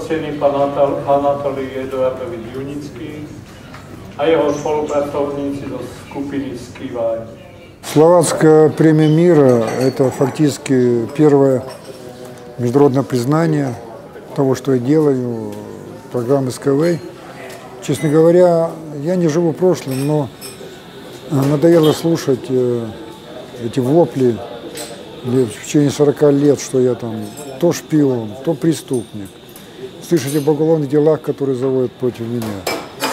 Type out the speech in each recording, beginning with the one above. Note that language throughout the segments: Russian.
ctený pán Anatolij Eduardovič Junický a jeho spolupracovníci zo skupiny Skývaj. Словацкая премия мира – это фактически первое международное признание того, что я делаю, программы Skyway. Честно говоря, я не живу прошлым, но надоело слушать эти вопли в течение 40 лет, что я там то шпион, то преступник. Слышать об уголовных делах, которые заводят против меня.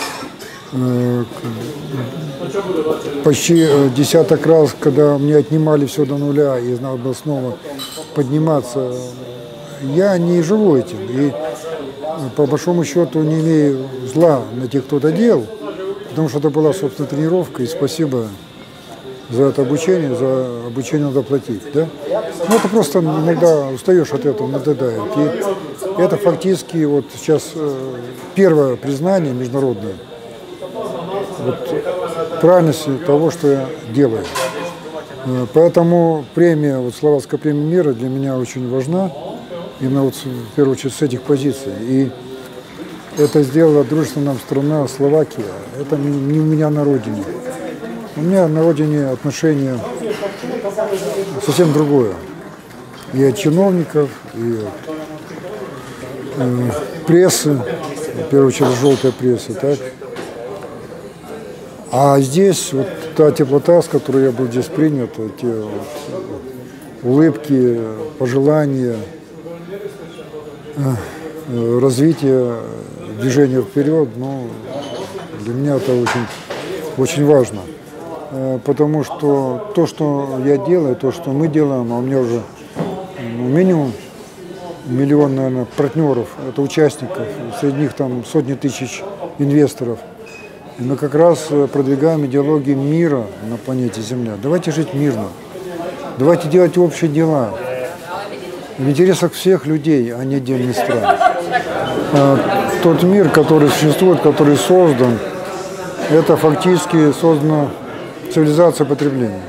Почти десяток раз, когда мне отнимали все до нуля и надо было снова подниматься, я не живу этим. И по большому счету не имею зла на тех, кто это делал, потому что это была, собственно, тренировка, и спасибо за это обучение, за обучение надо платить. Да? Ну, это просто иногда устаешь от этого, надоедает. И это фактически вот сейчас первое признание международное вот, правильности того, что я делаю. Поэтому премия, вот, словацкая премия мира для меня очень важна, именно вот, в первую очередь с этих позиций. И это сделала дружественная нам страна Словакия. Это не у меня на родине. У меня на родине отношение совсем другое. И от чиновников, и от прессы, в первую очередь желтая пресса, так. А здесь вот та теплота, с которой я был здесь принят, те вот улыбки, пожелания, развитие, движение вперед, ну, для меня это очень важно. Потому что то, что я делаю, то, что мы делаем, а у меня уже минимум миллион, наверное, партнеров, это участников, среди них там сотни тысяч инвесторов. И мы как раз продвигаем идеологию мира на планете Земля. Давайте жить мирно, давайте делать общие дела в интересах всех людей, а не отдельных стран. Тот мир, который существует, который создан, это фактически создана цивилизация потребления.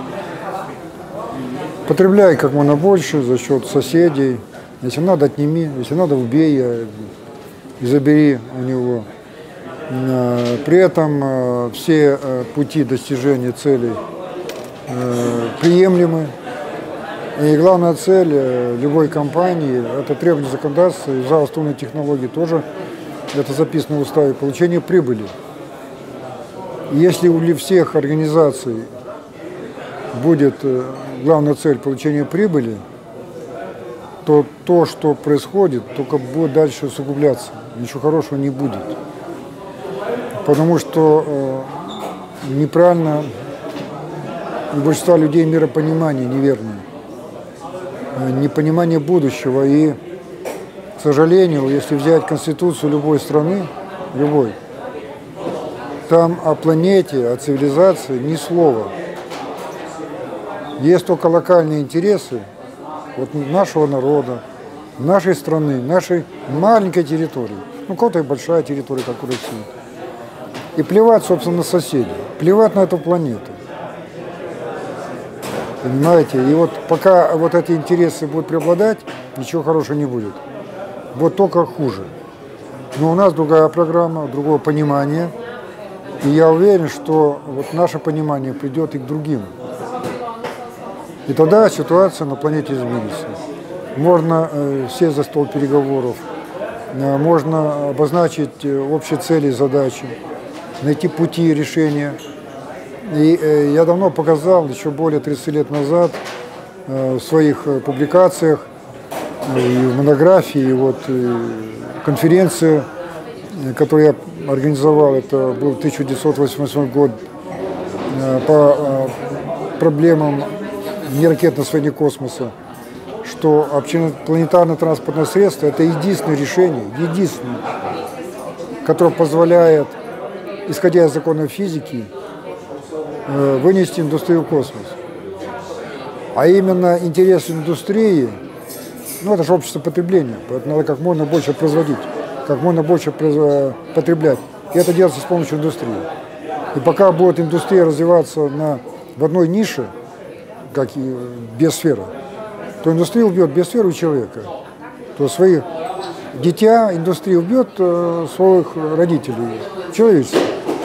Потребляй как можно больше за счет соседей. Если надо, отними, если надо, убей и забери у него. При этом все пути достижения целей приемлемы. И главная цель любой компании – это требование законодательства и заостренные технологии тоже. Это записано в уставе, получение прибыли. Если у всех организаций будет главная цель получения прибыли, то то, что происходит, только будет дальше усугубляться. Ничего хорошего не будет. Потому что неправильно у большинства людей миропонимание неверное. Непонимание будущего. И, к сожалению, если взять конституцию любой страны, любой, там о планете, о цивилизации ни слова. Есть только локальные интересы вот нашего народа, нашей страны, нашей маленькой территории. Ну, у кого-то и большая территория, как у России. И плевать, собственно, на соседей, плевать на эту планету. Понимаете? И вот пока вот эти интересы будут преобладать, ничего хорошего не будет. Вот только хуже. Но у нас другая программа, другое понимание. И я уверен, что вот наше понимание придет и к другим. И тогда ситуация на планете изменится. Можно сесть за стол переговоров, можно обозначить общие цели и задачи, найти пути решения. И я давно показал, еще более 30 лет назад, в своих публикациях, и в монографии, и вот конференция, которую я организовал, это был 1988 год, по проблемам неракетного освоения космоса, что общепланетарное транспортное средство – это единственное решение, которое позволяет, исходя из законов физики, вынести индустрию в космос. А именно интерес индустрии, ну это же общество потребления, поэтому надо как можно больше производить, как можно больше потреблять. И это делается с помощью индустрии. И пока будет индустрия развиваться в одной нише, как и биосфера, то индустрия убьет биосферу человека, то своих дитя, индустрия убьет своих родителей, человечество.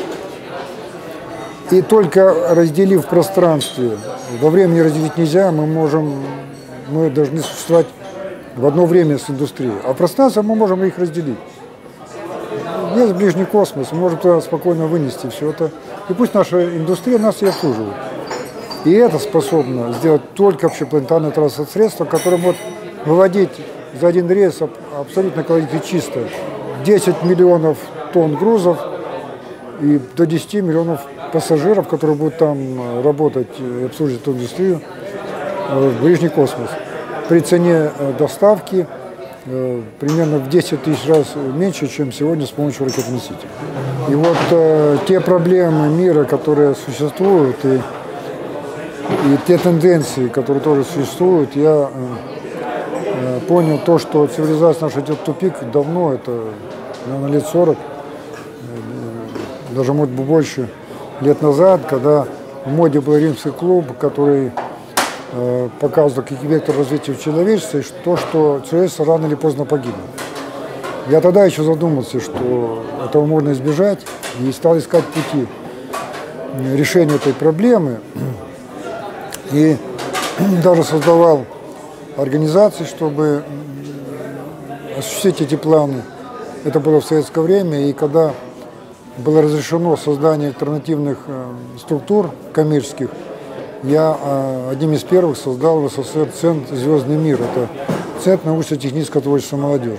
И только разделив пространстве, во времени разделить нельзя, мы должны существовать в одно время с индустрией. А пространство мы можем их разделить. Есть ближний космос, мы можем туда спокойно вынести все это. И пусть наша индустрия нас и обслуживает. И это способно сделать только общепланетарное транспортное средство, которое может выводить за один рейс абсолютно экологически чисто 10 миллионов тонн грузов и до 10 миллионов пассажиров, которые будут там работать и обслуживать эту индустрию в ближний космос. При цене доставки примерно в 10 тысяч раз меньше, чем сегодня с помощью ракет-носителей. И вот те проблемы мира, которые существуют, и те тенденции, которые тоже существуют, я понял то, что цивилизация наша идет в тупик давно, это, наверное, лет 40, даже, может быть, больше лет назад, когда в моде был римский клуб, который показывал какие векторы развития человечества, и то, что человечество рано или поздно погибнет. Я тогда еще задумался, что этого можно избежать, и стал искать пути решения этой проблемы. И даже создавал организации, чтобы осуществить эти планы. Это было в советское время, и когда было разрешено создание альтернативных структур коммерческих, я одним из первых создал в СССР Центр «Звездный мир». Это Центр научно-технического творчества молодежи.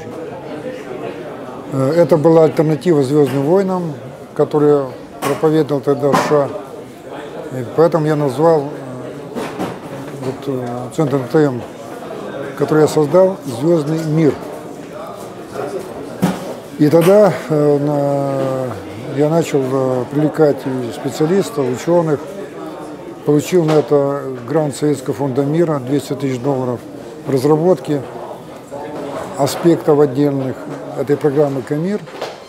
Это была альтернатива «Звездным войнам», которые проповедовал тогда США. И поэтому я назвал Центр НТМ, который я создал, «Звездный мир». И тогда я начал привлекать специалистов, ученых, получил на это грант Советского фонда мира, 200 тысяч долларов, в разработке аспектов отдельных этой программы «Камир»,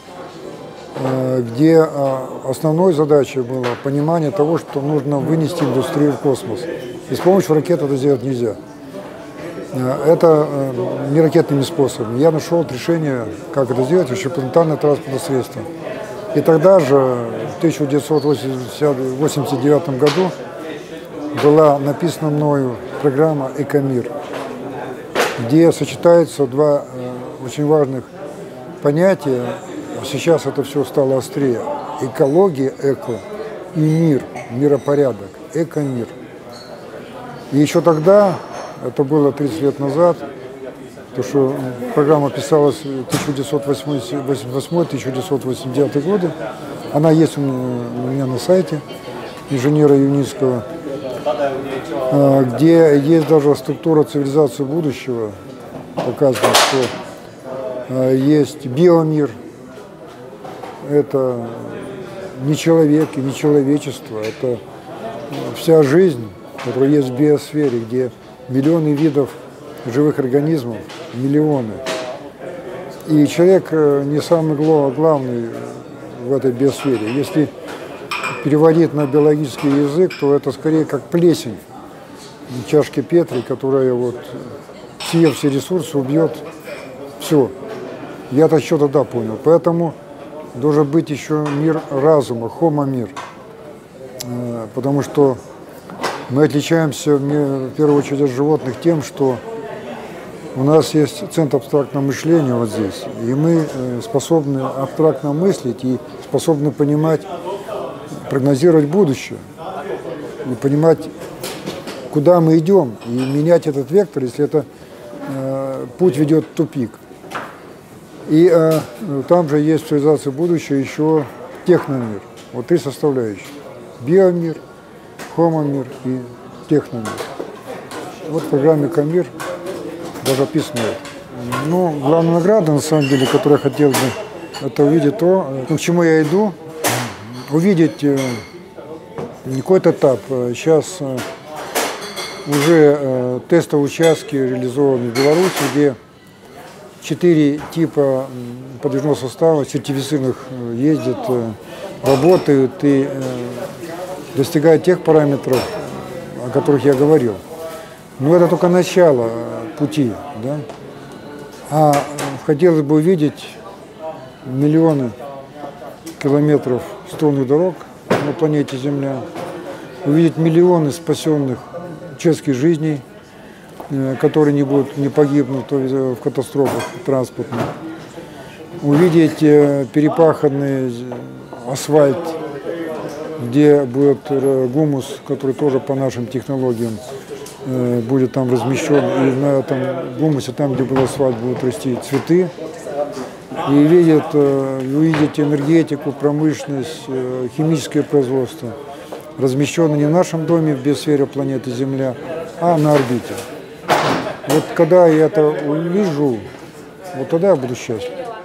где основной задачей было понимание того, что нужно вынести индустрию в космос. И с помощью ракет это сделать нельзя. Это не ракетными способами. Я нашел решение, как это сделать, общепланетарное транспортное средство. И тогда же, в 1989 году, была написана мною программа «Экомир», где сочетаются два очень важных понятия. Сейчас это все стало острее. Экология, эко, и мир, миропорядок, экомир. И еще тогда, это было 30 лет назад, то что программа писалась в 1988-1989 годы, она есть у меня на сайте инженера Юницкого, где есть даже структура цивилизации будущего, показано, что есть биомир, это не человек и не человечество, это вся жизнь, которая есть в биосфере, где миллионы видов живых организмов, миллионы. И человек не самый главный в этой биосфере. Если переводить на биологический язык, то это скорее как плесень в чашке Петри, которая вот, съев все ресурсы, убьет все. Я это еще тогда понял. Поэтому должен быть еще мир разума, хомо-мир. Потому что мы отличаемся в первую очередь от животных тем, что у нас есть центр абстрактного мышления вот здесь, и мы способны абстрактно мыслить и способны понимать, прогнозировать будущее, и понимать, куда мы идем, и менять этот вектор, если это путь ведет в тупик. И там же есть в цивилизации будущего еще техномир. Вот три составляющие. Биомир, хомомир и техномир. Вот в программе «Камир» даже описано это. Ну, главная награда, на самом деле, которую я хотел бы, это увидеть то, к чему я иду, увидеть какой-то этап. Сейчас уже тестовые участки реализованы в Беларуси, где 4 типа подвижного состава сертифицированных ездят, работают и достигают тех параметров, о которых я говорил. Но это только начало пути, да? А хотелось бы увидеть миллионы километров струнных дорог на планете Земля, увидеть миллионы спасенных человеческих жизней, которые не погибнут в катастрофах транспортных, увидеть перепаханный асфальт, где будет гумус, который тоже по нашим технологиям будет там размещен, и на этом гумусе, там, где был асфальт, будут расти цветы. И увидеть энергетику, промышленность, химическое производство, размещенное не в нашем доме в биосфере планеты Земля, а на орбите. Вот когда я это увижу, вот тогда я буду счастлив.